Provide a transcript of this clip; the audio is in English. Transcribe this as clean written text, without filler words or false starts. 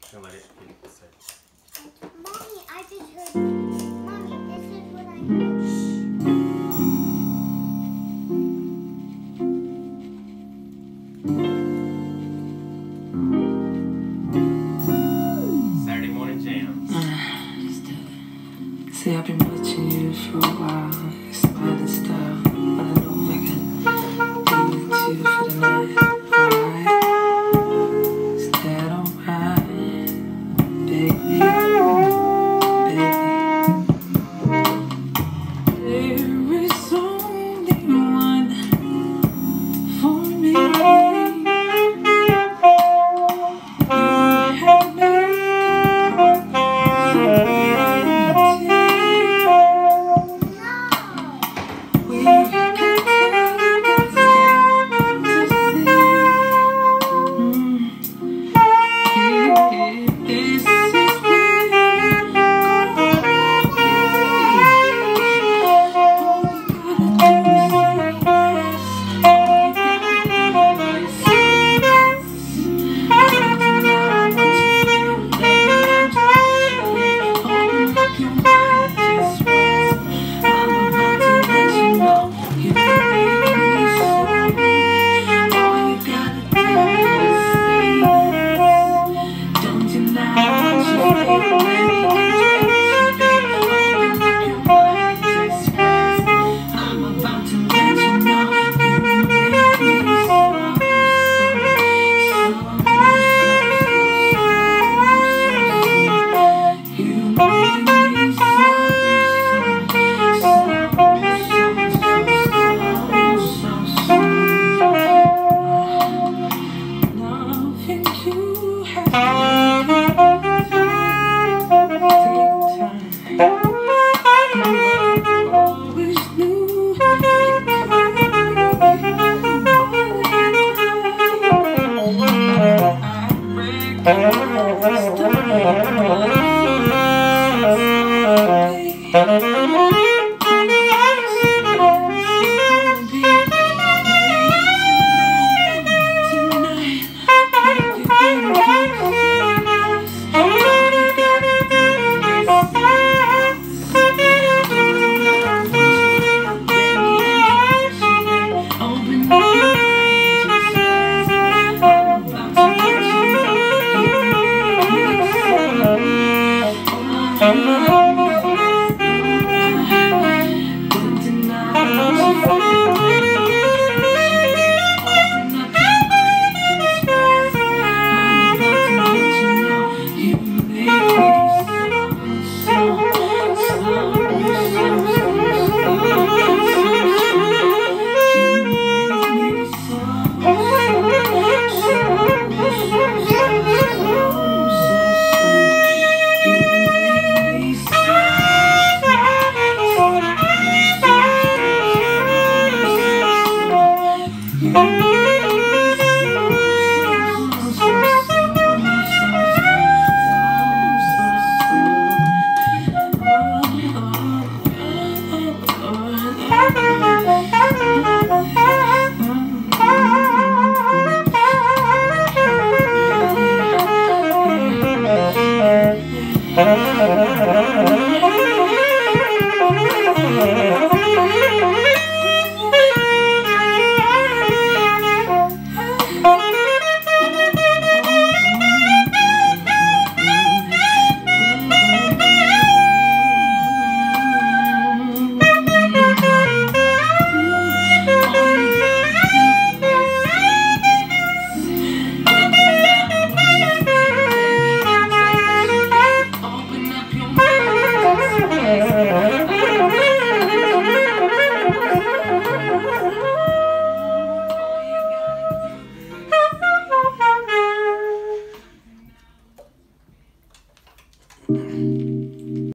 just gonna let it get set. Mommy, I just heard. Mommy, this is what I heard. Saturday morning jams. See, I've been watching you for a while. Your smiling style, but I know I can be with you for the night. Alright, is that alright, baby? There is only one for me. Mommy.